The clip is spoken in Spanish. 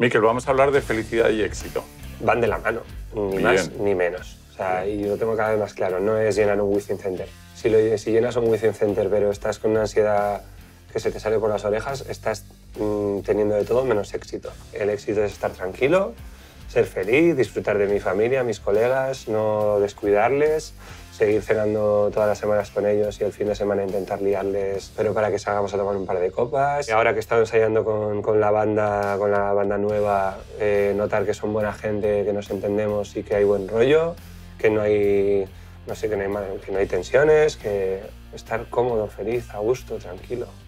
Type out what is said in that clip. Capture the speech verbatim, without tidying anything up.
Miquel, vamos a hablar de felicidad y éxito. Van de la mano, ni Bien. más ni menos. O sea, y lo tengo cada vez más claro, no es llenar un Within Center. Si, lo, si llenas un Within Center pero estás con una ansiedad que se te sale por las orejas, estás mmm, teniendo de todo menos éxito. El éxito es estar tranquilo, ser feliz, disfrutar de mi familia, mis colegas, no descuidarles, seguir cenando todas las semanas con ellos y el fin de semana intentar liarles, pero para que salgamos a tomar un par de copas. Y ahora que he estado ensayando con, con, la, banda, con la banda nueva, eh, notar que son buena gente, que nos entendemos y que hay buen rollo, que no hay, no sé, que no hay, que no hay tensiones, que estar cómodo, feliz, a gusto, tranquilo.